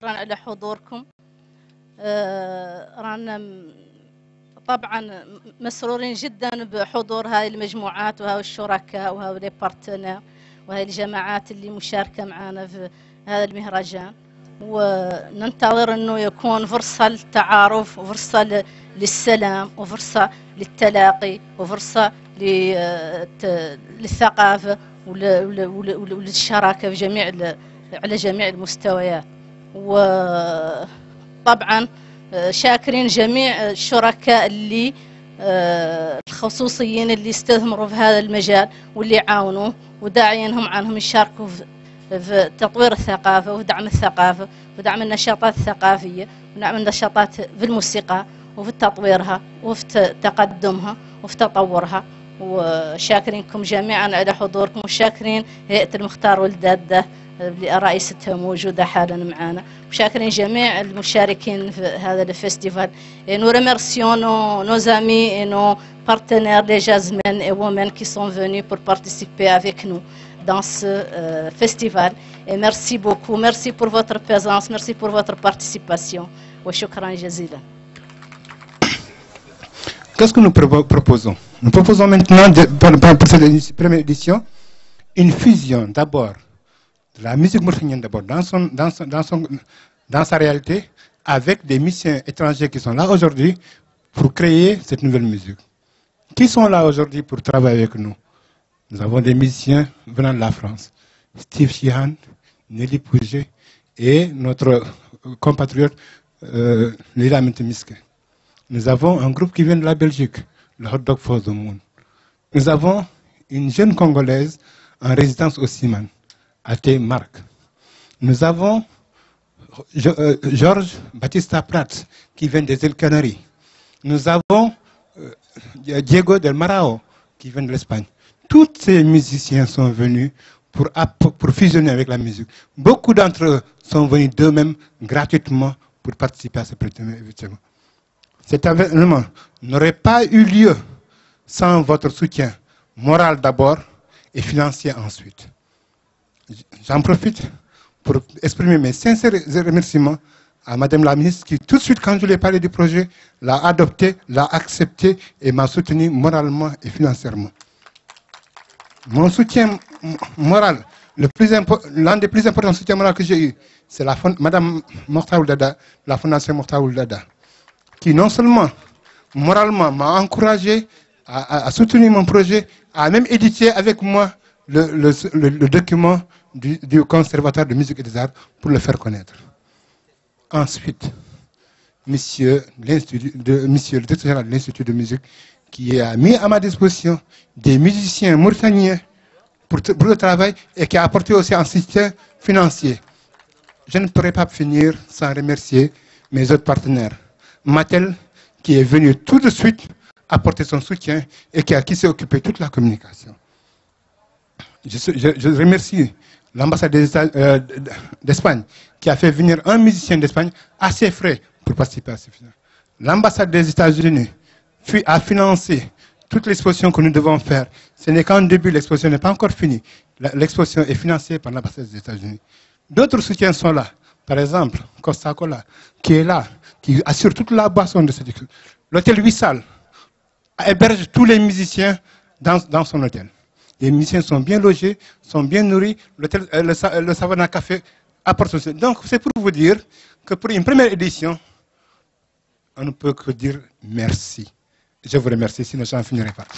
شكرا على حضوركم. رانا طبعا مسرورين جدا بحضور هاي المجموعات وهاي الشركاء وهاي لي بارتنير وهاي الجماعات اللي مشاركة معنا في هذا المهرجان، وننتظر أنه يكون فرصة للتعارف وفرصة للسلام وفرصة للتلاقي وفرصة للثقافة وللشراكة على جميع المستويات. وطبعا شاكرين جميع الشركاء اللي الخصوصيين اللي استثمروا في هذا المجال واللي عاونوا، وداعينهم عنهم يشاركوا في تطوير الثقافة ودعم الثقافة ودعم النشاطات الثقافية ودعم النشاطات في الموسيقى وفي تطويرها وفي تقدمها وفي تطورها. وشاكرينكم جميعا على حضوركم، وشاكرين هيئة المختار والدادة اللي رئيستها موجودة حالا معنا، وشاكرين جميع المشاركين في هذا الفestival. Et nous remercions nos amis et nos partenaires, les jazzmen et women qui sont venus pour participer avec nous dans ce festival. Et merci beaucoup, merci pour votre présence, merci pour votre participation. وشكرا جزيلا. Qu'est-ce que nous proposons? Nous proposons maintenant, pour cette première édition, une fusion d'abord de la musique mauritanienne d'abord dans sa réalité, avec des musiciens étrangers qui sont là aujourd'hui pour créer cette nouvelle musique. Qui sont là aujourd'hui pour travailler avec nous? Nous avons des musiciens venant de la France, Steve Sheehan, Nelly Pouget et notre compatriote Lila Mentemiske. Nous avons un groupe qui vient de la Belgique, le Hot Dog for the Moon. Nous avons une jeune Congolaise en résidence au Siman, Athé Marc. Nous avons Georges Batista Prats, qui vient des îles Canaries. Nous avons Diego del Marao, qui vient de l'Espagne. Tous ces musiciens sont venus pour fusionner avec la musique. Beaucoup d'entre eux sont venus d'eux-mêmes gratuitement pour participer à ce premier événement. Cet événement n'aurait pas eu lieu sans votre soutien moral d'abord et financier ensuite. J'en profite pour exprimer mes sincères remerciements à Madame la ministre qui, tout de suite, quand je lui ai parlé du projet, l'a adopté, l'a accepté et m'a soutenu moralement et financièrement. Mon soutien moral, l'un des plus importants soutiens moraux que j'ai eu, c'est Madame Mokhtar Ould-Daddah, la Fondation Mokhtar Ould-Daddah, qui non seulement moralement m'a encouragé à soutenir mon projet, a même édité avec moi le document du conservatoire de musique et des arts pour le faire connaître. Ensuite, monsieur le directeur général de l'Institut de musique, qui a mis à ma disposition des musiciens mauritaniens pour le travail et qui a apporté aussi un soutien financier. Je ne pourrais pas finir sans remercier mes autres partenaires. Mattel, qui est venu tout de suite apporter son soutien et qui s'est occupé de toute la communication. Je remercie l'ambassade d'Espagne qui a fait venir un musicien d'Espagne à ses frais pour participer à ce film. L'ambassade des États-Unis a financé toute l'exposition que nous devons faire. Ce n'est qu'un début, l'exposition n'est pas encore finie. L'exposition est financée par l'ambassade des États-Unis. D'autres soutiens sont là. Par exemple, Costa Cola, qui est là, qui assure toute la boisson de cette école. L'hôtel Wissal héberge tous les musiciens dans son hôtel. Les musiciens sont bien logés, sont bien nourris. Le Savannah Café apporte aussi. Donc, c'est pour vous dire que pour une première édition, on ne peut que dire merci. Je vous remercie, sinon je n'en finirai pas.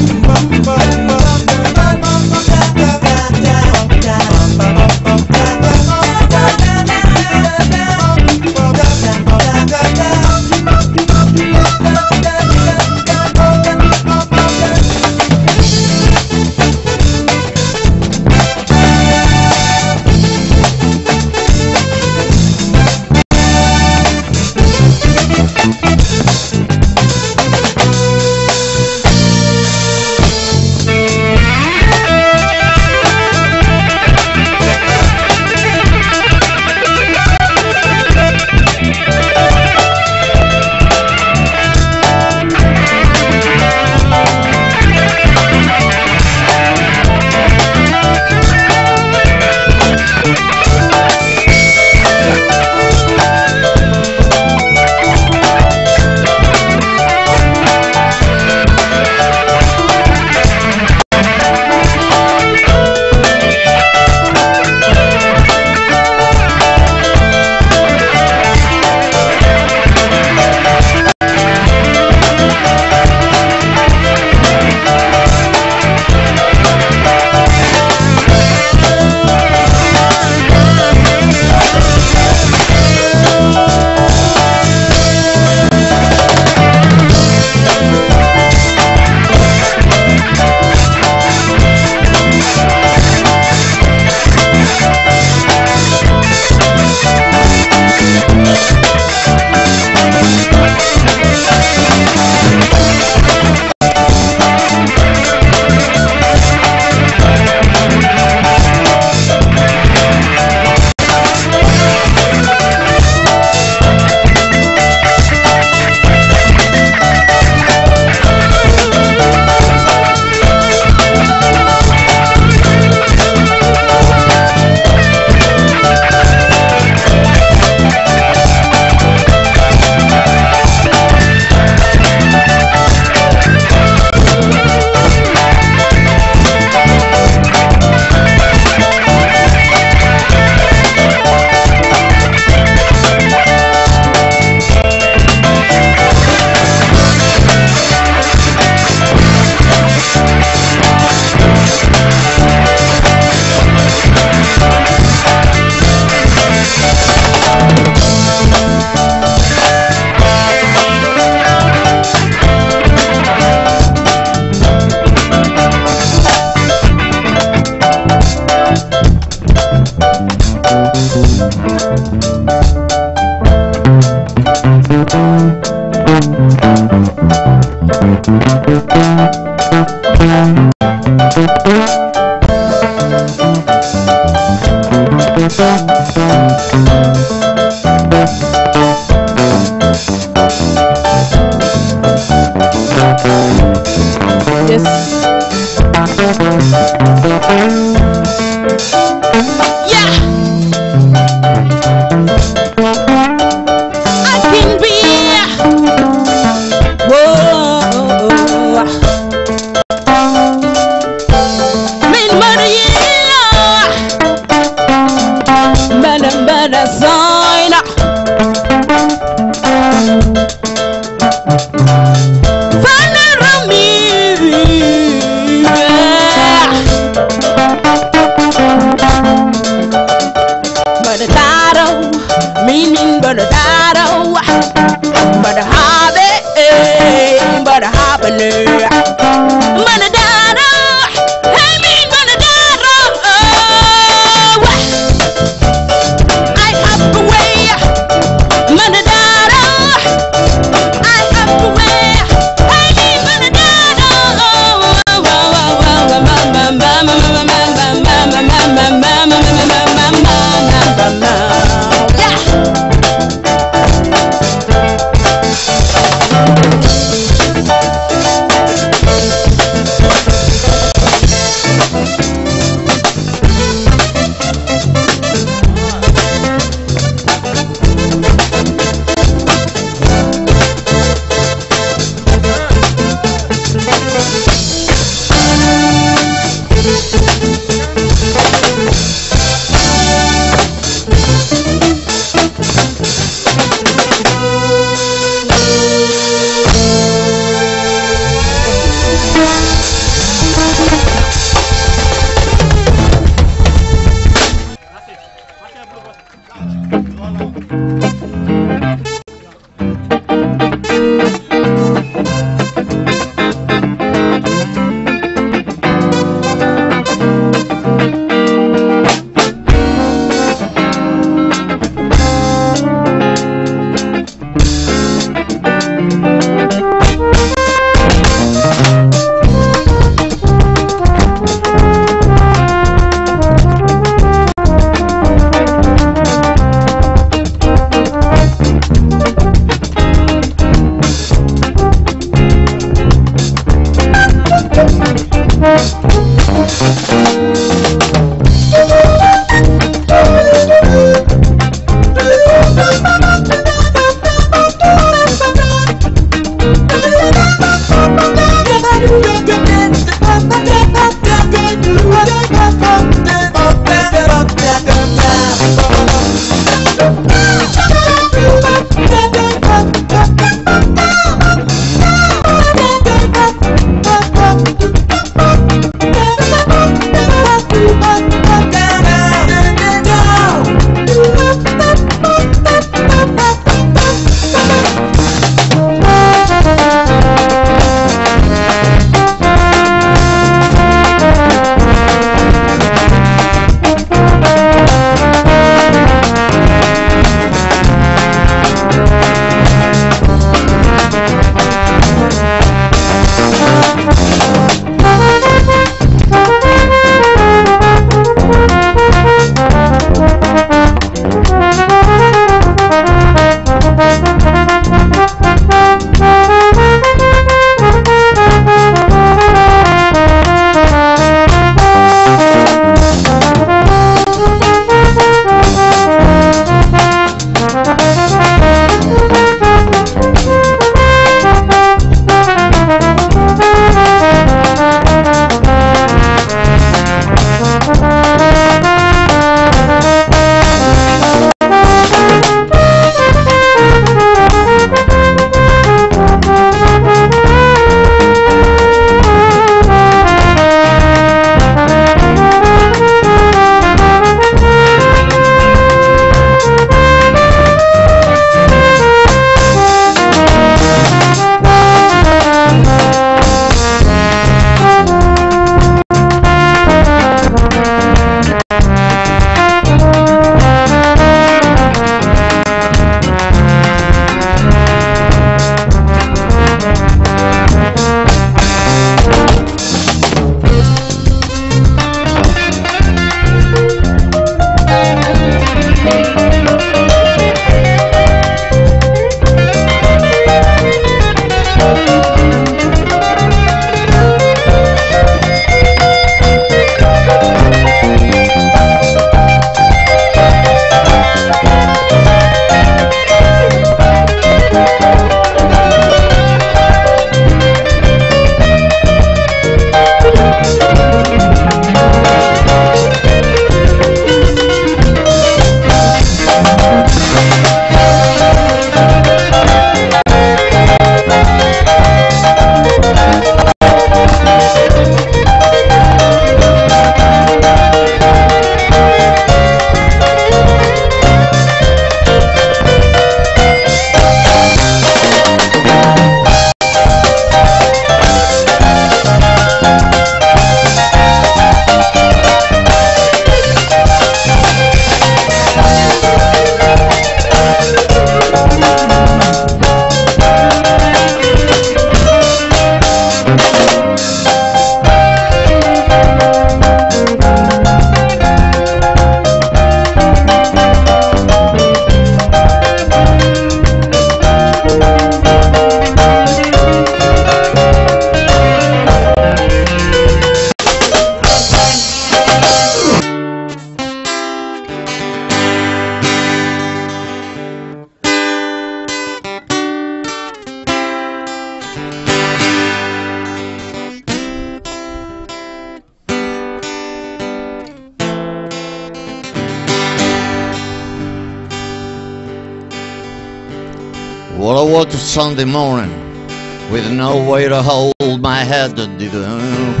Well, I woke up Sunday morning with no way to hold my head. That didn't hurt.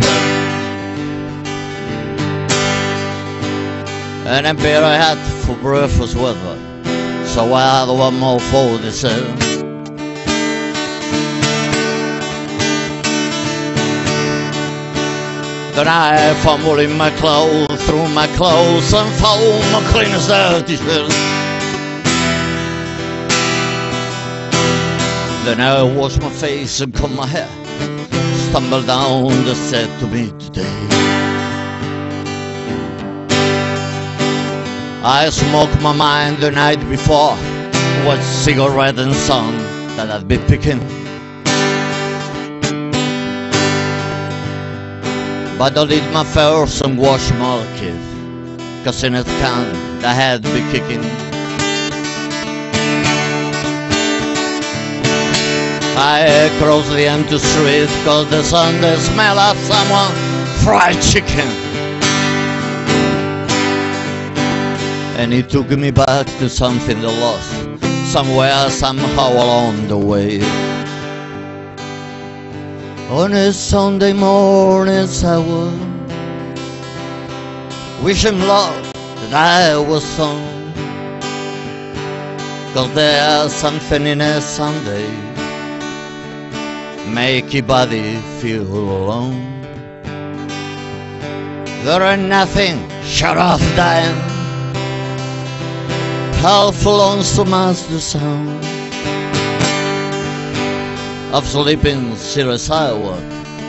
And a beer I had for breakfast with her, so I had one more for dessert. Then I fumbled in my clothes, threw my clothes and found my cleanest dirty shirt. Then I washed my face and combed my hair, stumbled down the stairs to meet today. I smoked my mind the night before, what cigarette and sun that I'd been picking. But I did my first and washed my kid, 'cause in it can the head be kicking. I crossed the empty street 'cause the Sunday smell of someone fried chicken. And he took me back to something that lost, somewhere, somehow along the way. On a Sunday morning I would wish him luck that I was son, 'cause there's something in a Sunday make your body feel alone. There ain't nothing short of dying, half lonesome as the sound of sleeping serious Iowa.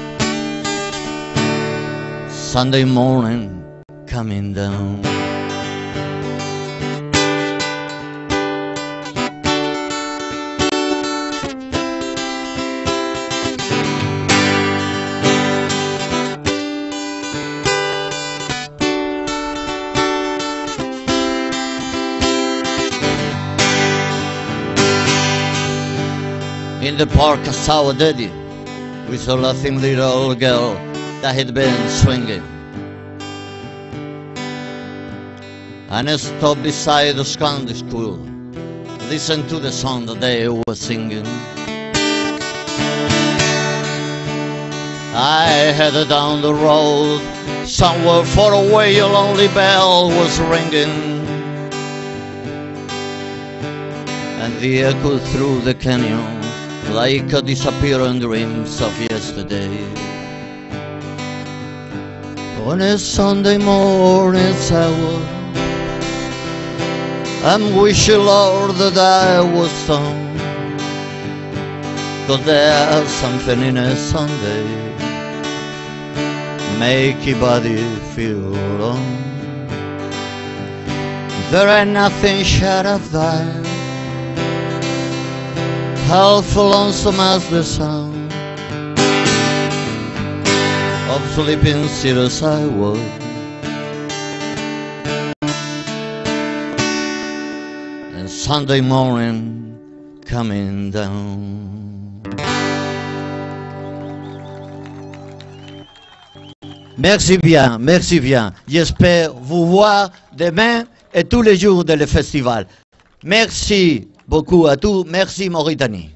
Sunday morning coming down. In the park I saw a daddy with a laughing little girl that had been swinging. And I stopped beside the Sunday school, listened to the song that they were singing. I headed down the road, somewhere far away a lonely bell was ringing, and the echo through the canyon like a disappearing dreams of yesterday. On a Sunday morning I'm wishing, Lord, that I was son, 'cause there's something in a Sunday make your body feel alone. There ain't nothing short of that, half lonesome as the sound of sleeping serious I was. And Sunday morning coming down. Merci bien. J'espère vous voir demain et tous les jours de le festival. Merci beaucoup à tous. Merci Mauritanie.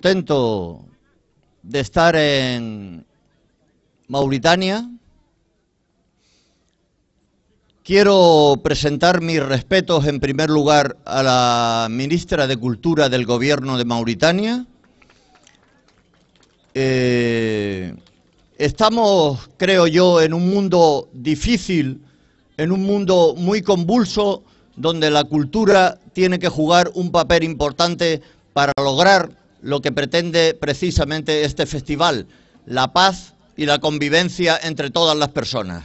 contento de estar en Mauritania. Quiero presentar mis respetos en primer lugar a la ministra de Cultura del Gobierno de Mauritania. Estamos, creo yo, en un mundo difícil, en un mundo muy convulso, donde la cultura tiene que jugar un papel importante para lograr lo que pretende precisamente este festival, la paz y la convivencia entre todas las personas.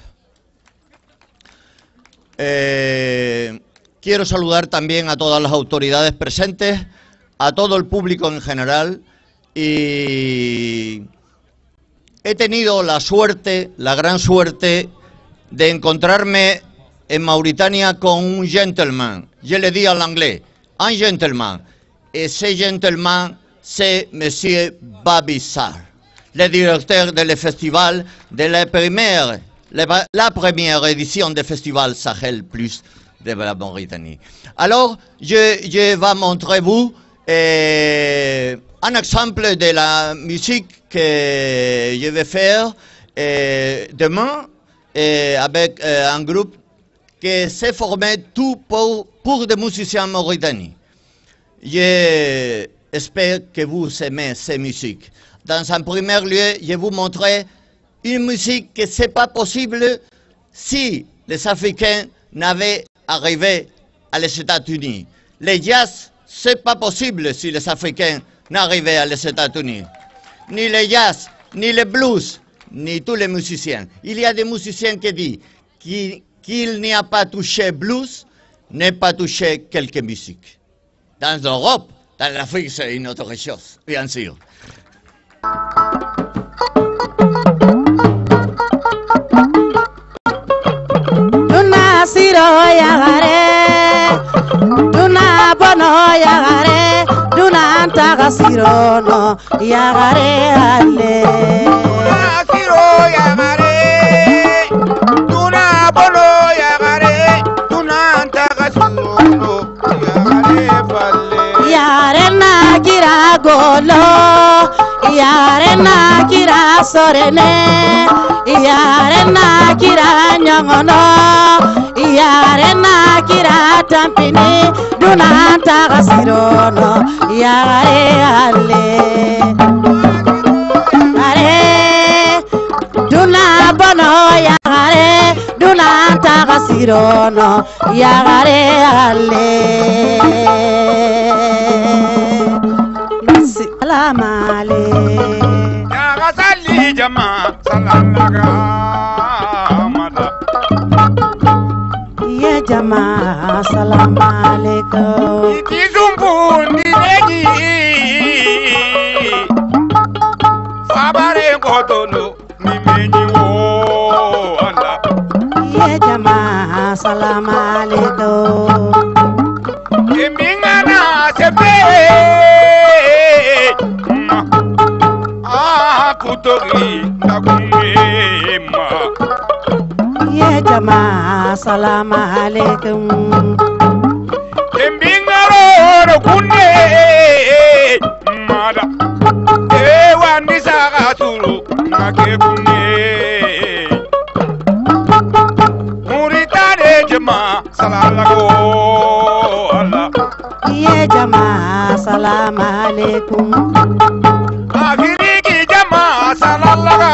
Quiero saludar también a todas las autoridades presentes, a todo el público en general, y he tenido la suerte, la gran suerte, de encontrarme en Mauritania con un gentleman. Je le dis en anglais, un gentleman. Et ce gentleman, c'est Monsieur Babissar, le directeur de le festival de la première édition du festival Sahel Plus de la Mauritanie. Alors, je vais montrer vous un exemple de la musique que je vais faire demain avec un groupe qui s'est formé tout pour des musiciens mauritaniens. J'espère que vous aimez ces musiques. Dans un premier lieu, je vais vous montrer une musique que ce n'est pas possible si les Africains n'avaient arrivé à les États-Unis. Le jazz, ce n'est pas possible si les Africains n'arrivaient à les États-Unis. Ni le jazz, ni le blues, ni tous les musiciens. Il y a des musiciens qui disent qu'il n'y a pas touché blues, n'est pas touché quelque musique. Dans l'Europe, dans l'Afrique, c'est une autre chose, bien sûr. Duna siro yagare, duna bono yagare, duna antaga siro no yagare ale. Duna siro yagare, duna bono yagare, duna antaga siro no yagare falle. Yare na kira golo, yare na kira sorene, yare na kira nyongono, yare na kira tampini, duna antaga siro no yagare ale. Are, duna bono yagare, duna antaga siro no yagare ale. Salam alaikum. Ya gasali jama salalaga mada. Ya jama salam alaikum. Iti zumbu nidegi. Fabare kotono nimeni wo anda. Ya jama salam alaikum. Emingana sepe. Kutogi nakumema. Ya jama salam alaikum. Embingaro kunne mada. Wandi sagatulu nake kunne. Muritane jama salalago Allah. Ya jama salam alaikum. Afiriki jama salalaga.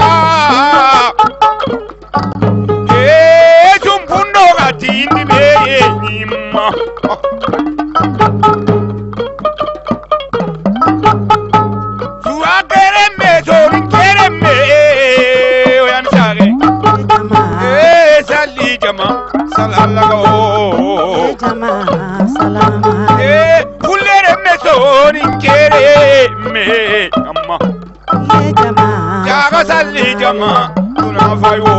Jumpundo gatindi be nyima. Suwa kereme sorin kereme oyan sare. Sali jama salalaga. Jama salam Kulere me sorin kereme amma. jama Jaga sali jama tuna fayo.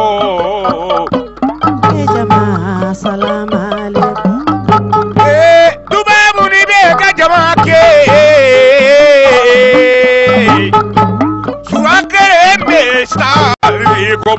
jama salam alaikum. Dubabu ni beka jama ke. Suakere me stari ko.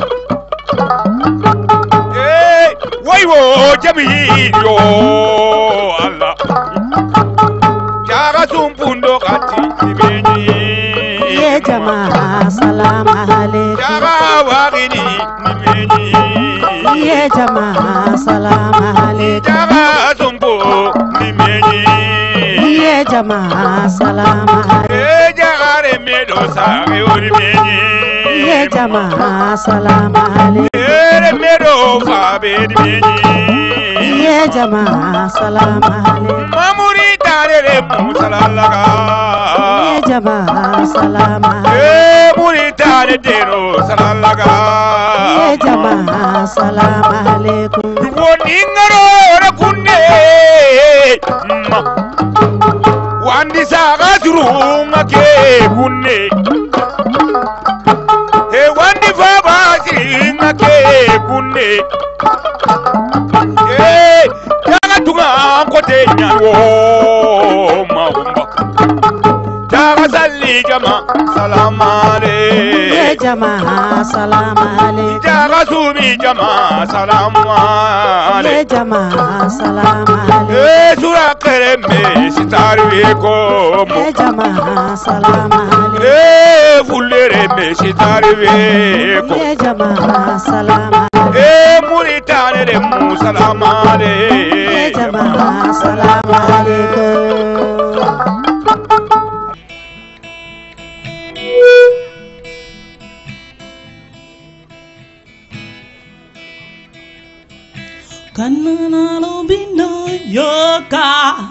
Waiwo jami yo Allah. Jaga sumpundo wakati nimenyi ye jama salam alaikum jaga wagini nimenyi ye jama salam alaikum jaga zumbo nimenyi ye jama salam alaikum jaga remedo sare orimenyi ye jama salam alaikum remedo fabe nimenyi ye jama salam alaikum mamuri tarere musalalaga ye jama salam alaikum muri tare dero salalaga ye jama salam alaikum woningaro rakunne wandi saga jurunga ke kunne he wandi baba jinga ke kunne jaga tunga kote nyawo maumba jaga salli jama salamale ye jama salam alaikum jaga sumi jama salamale ye jama salam alaikum sura kereme sitarwe ko ye jama salam alaikum fulere me sitarwe ko ye jama salam muritane de musalamale ye jama salam alaikum Kanana lobina yoka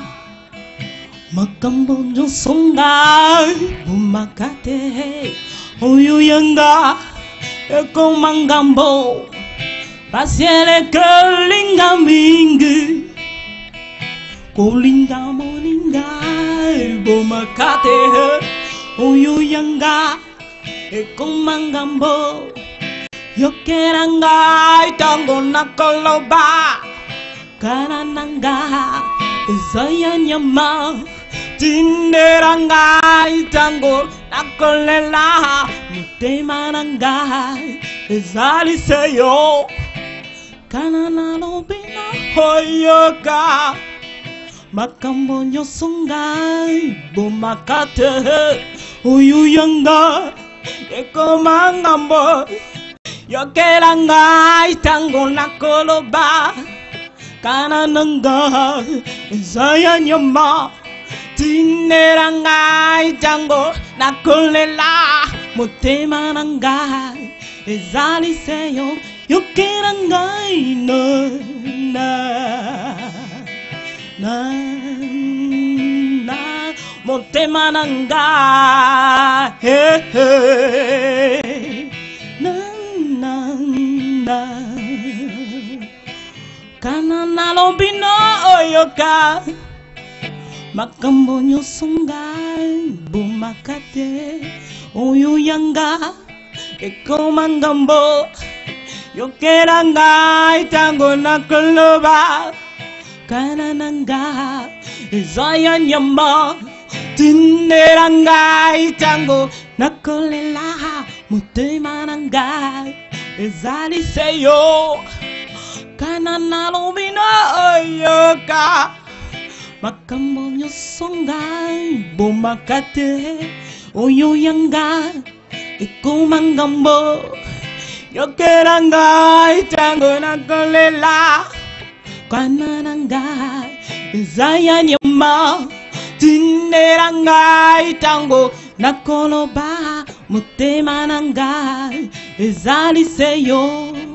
Makambo songa Bumakate Oyu yanga Eko mangambo Pasiere kelinga mingi Kolinga moninga Bumakate Oyu yanga Eko mangambo Yokeranga itango nakoloba Karananga Zayanyama Tinderanga itango nakolela Mutemananga Zaliseyo Kanana lobina hoyoka Makambo nyosonga Bomakate Uyuyanga Ekomangambo Yokelanga itango nakoloba Kanananga Zayanyama Tineranga itango nakolela Mutemananga Zaliseyo Yokelanga ina na Mutemananga Hey hey Kanana lobino oyoka Makambo nyosonga Bumakate Oyu yanga Eko mangambo Yokeranga itango nakoloba Kanananga Zayanyama Tineranga itango nakolela Mutemananga Zaliseyo Kanana lobino oyoka Makambo nyosonga Bumakate Oyu yanga Eko mangambo Yokeranga itango nakolela Kanananga Zayanyama Tineranga itango nakoloba Mutemananga Zaliseyo.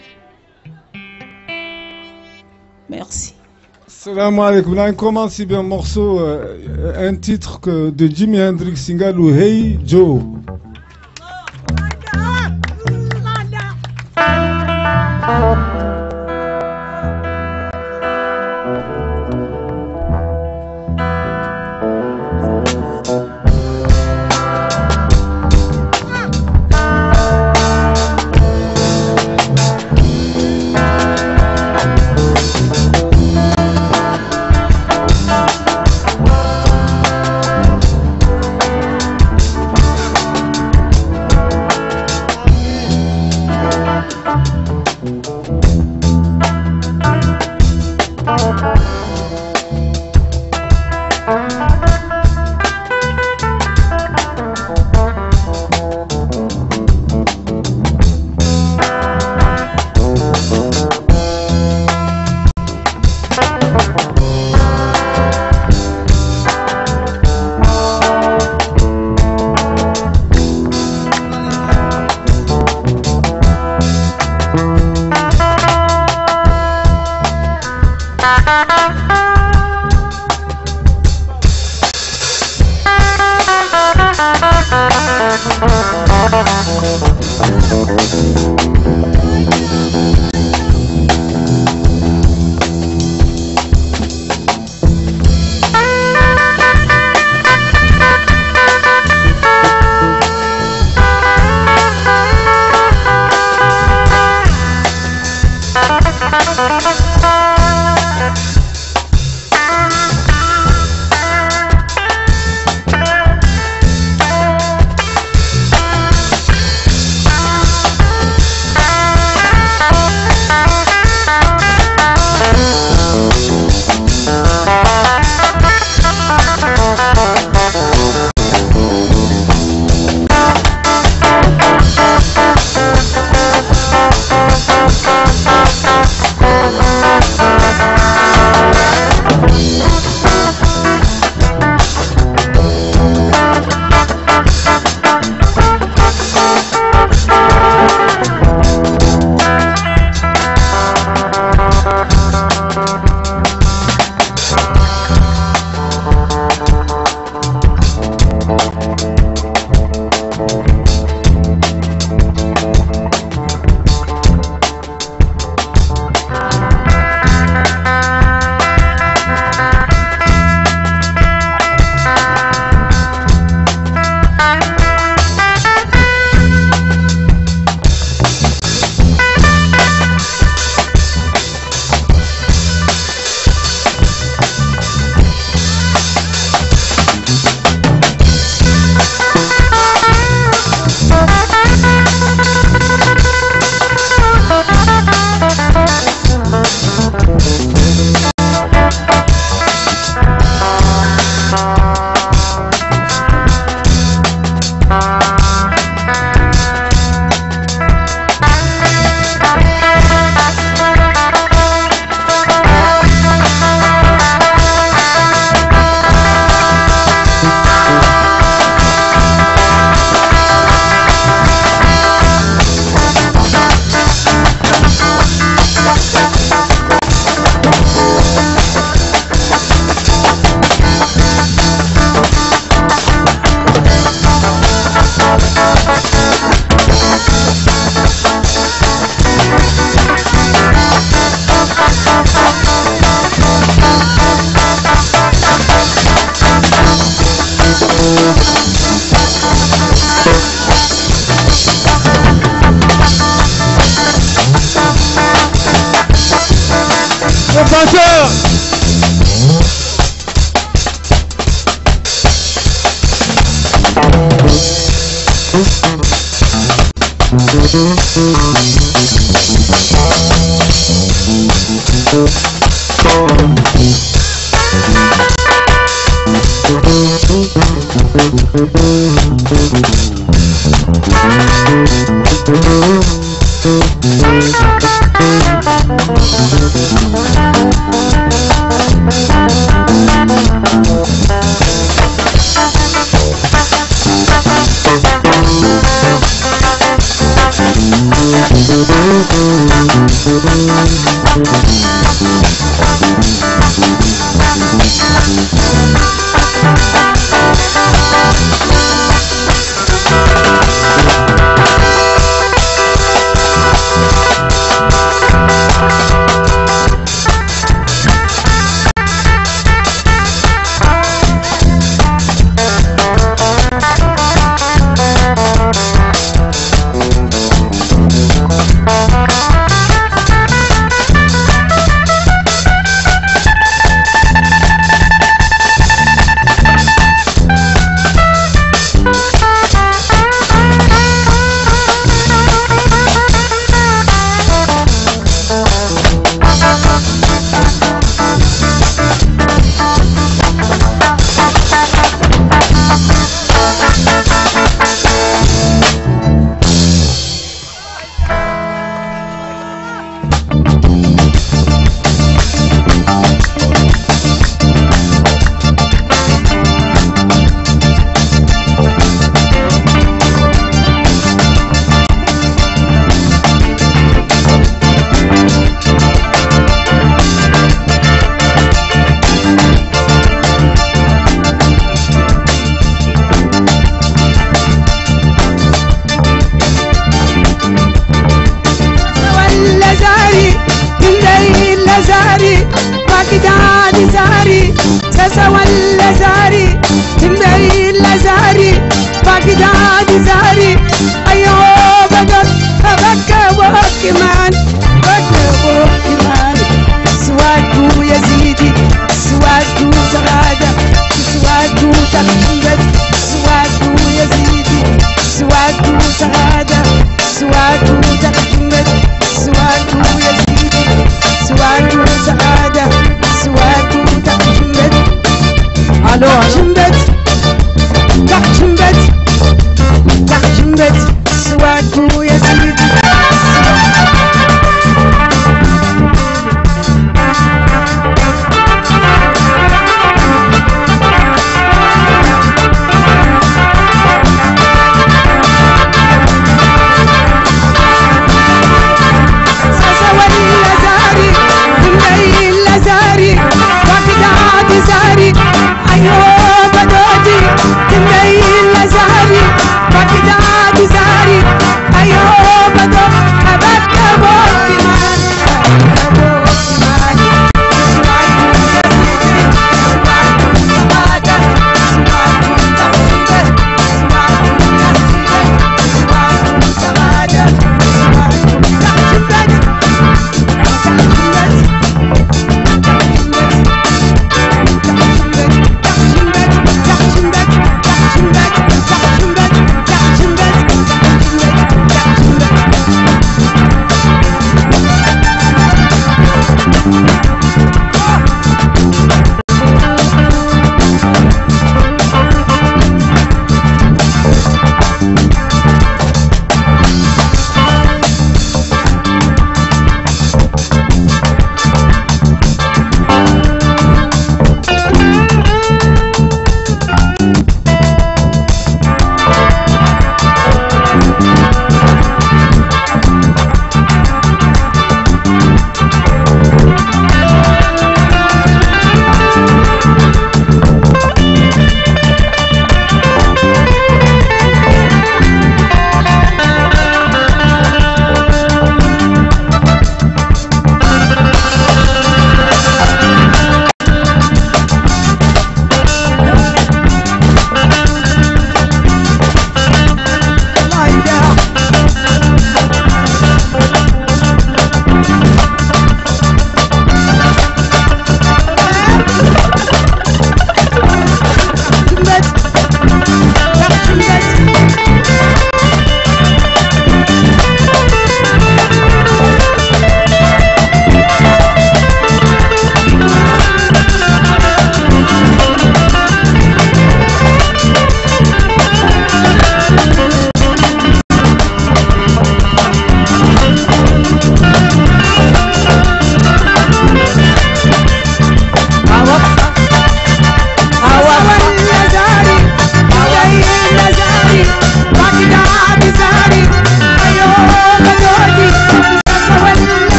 Merci. Salam alaikum. Là, on commence si bien un morceau, un titre de Jimi Hendrix Singalou Hey Joe. زاري باكداني زاري تسوى زاري تمدعي زاري باكداني زاري أيوه بدر أبكى وكمان بكى وكمان سواكو يزيدي سواكو سعادة سواكو تحمد سواكو يزيدي سواكو سعادة سواكو تحمد سواكو يزيدي سواكو سعادة سواكو تحمد ألو تحمد تحمد تحمد سواكو يزيدي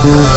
Thank you.